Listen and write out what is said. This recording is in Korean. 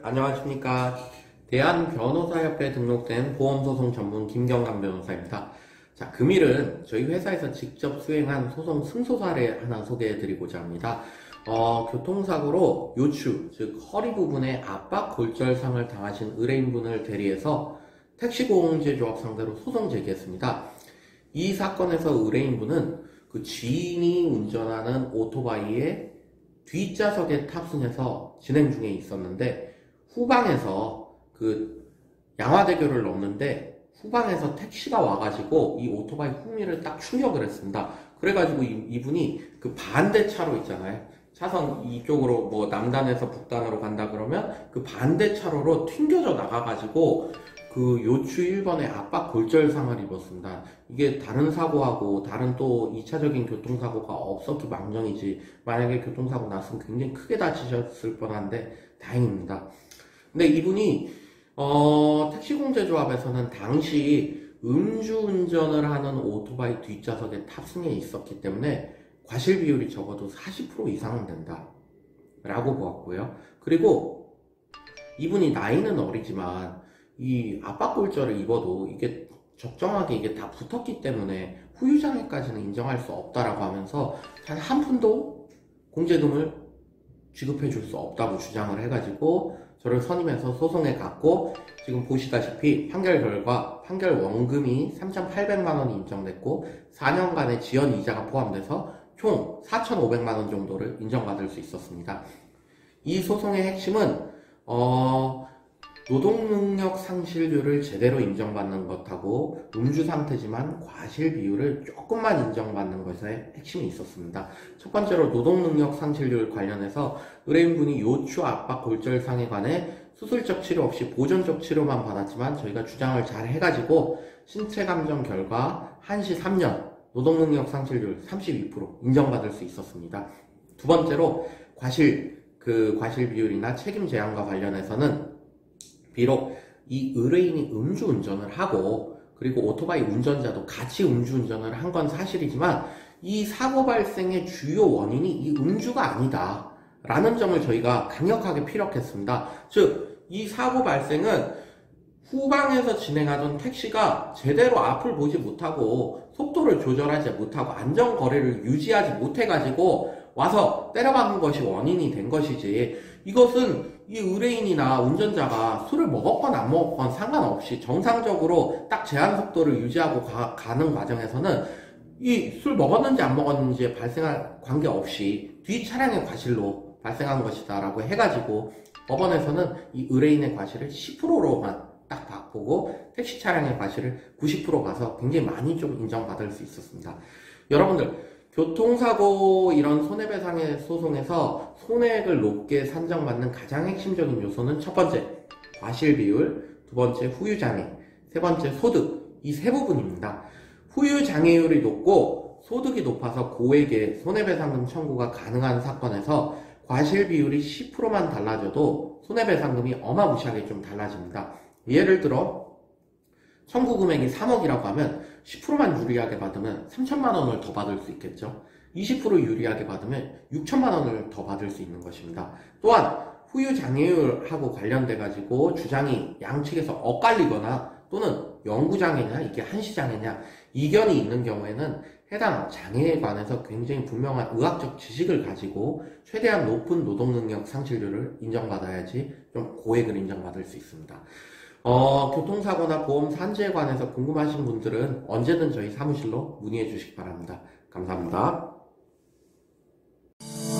안녕하십니까. 대한변호사협회에 등록된 보험소송 전문 김경감 변호사입니다. 자, 금일은 저희 회사에서 직접 수행한 소송 승소 사례 하나 소개해드리고자 합니다. 교통사고로 요추, 즉 허리 부분에 압박 골절상을 당하신 의뢰인분을 대리해서 택시공제조합 상대로 소송 제기했습니다. 이 사건에서 의뢰인분은 그 지인이 운전하는 오토바이의 뒷좌석에 탑승해서 진행 중에 있었는데 후방에서 그 양화대교를 넘는데 후방에서 택시가 와가지고 이 오토바이 후미를 딱 충격을 했습니다. 그래가지고 이분이 그 반대 차로 있잖아요. 차선 이쪽으로 뭐 남단에서 북단으로 간다 그러면 그 반대 차로로 튕겨져 나가가지고 그 요추 1번에 압박 골절상을 입었습니다. 이게 다른 사고하고 다른 또 2차적인 교통사고가 없었기 망정이지 만약에 교통사고 났으면 굉장히 크게 다치셨을 뻔한데 다행입니다. 근데 이분이 택시공제조합에서는 당시 음주운전을 하는 오토바이 뒷좌석에 탑승해 있었기 때문에 과실 비율이 적어도 40% 이상은 된다 라고 보았고요. 그리고 이분이 나이는 어리지만 이 압박골절을 입어도 이게 적정하게 이게 다 붙었기 때문에 후유장애까지는 인정할 수 없다라고 하면서 단 한 푼도 공제금을 지급해 줄 수 없다고 주장을 해가지고 저를 선임해서 소송에 갔고, 지금 보시다시피 판결 결과 판결 원금이 3,800만원이 인정됐고 4년간의 지연 이자가 포함돼서 총 4,500만원 정도를 인정받을 수 있었습니다. 이 소송의 핵심은 노동능력 상실률을 제대로 인정받는 것하고 음주 상태지만 과실 비율을 조금만 인정받는 것에 핵심이 있었습니다. 첫 번째로 노동능력 상실률 관련해서 의뢰인분이 요추 압박 골절상에 관해 수술적 치료 없이 보존적 치료만 받았지만 저희가 주장을 잘 해가지고 신체 감정 결과 한시 3년 노동능력 상실률 32% 인정받을 수 있었습니다. 두 번째로 과실 비율이나 책임 제한과 관련해서는 비록 이 의뢰인이 음주운전을 하고 그리고 오토바이 운전자도 같이 음주운전을 한 건 사실이지만 이 사고 발생의 주요 원인이 이 음주가 아니다 라는 점을 저희가 강력하게 피력했습니다. 즉 이 사고 발생은 후방에서 진행하던 택시가 제대로 앞을 보지 못하고 속도를 조절하지 못하고 안전거리를 유지하지 못해가지고 와서 때려박은 것이 원인이 된 것이지, 이것은 이 의뢰인이나 운전자가 술을 먹었건 안 먹었건 상관없이 정상적으로 딱 제한 속도를 유지하고 가는 과정에서는 이 술 먹었는지 안 먹었는지에 발생할 관계없이 뒤 차량의 과실로 발생한 것이다 라고 해가지고 법원에서는 이 의뢰인의 과실을 10%로만 딱 바꾸고 택시 차량의 과실을 90% 가서 굉장히 많이 좀 인정받을 수 있었습니다. 여러분들, 교통사고 이런 손해배상의 소송에서 손해액을 높게 산정받는 가장 핵심적인 요소는 첫 번째, 과실 비율, 두 번째, 후유장애, 세 번째, 소득, 이 세 부분입니다. 후유장애율이 높고 소득이 높아서 고액의 손해배상금 청구가 가능한 사건에서 과실 비율이 10%만 달라져도 손해배상금이 어마무시하게 좀 달라집니다. 예를 들어 청구 금액이 3억이라고 하면 10%만 유리하게 받으면 3천만 원을 더 받을 수 있겠죠. 20% 유리하게 받으면 6천만 원을 더 받을 수 있는 것입니다. 또한 후유장애율하고 관련돼 가지고 주장이 양측에서 엇갈리거나 또는 영구장애냐 이게 한시장애냐 이견이 있는 경우에는 해당 장애에 관해서 굉장히 분명한 의학적 지식을 가지고 최대한 높은 노동능력 상실률을 인정받아야지 좀 고액을 인정받을 수 있습니다. 교통사고나 보험 산재에 관해서 궁금하신 분들은 언제든 저희 사무실로 문의해 주시기 바랍니다. 감사합니다.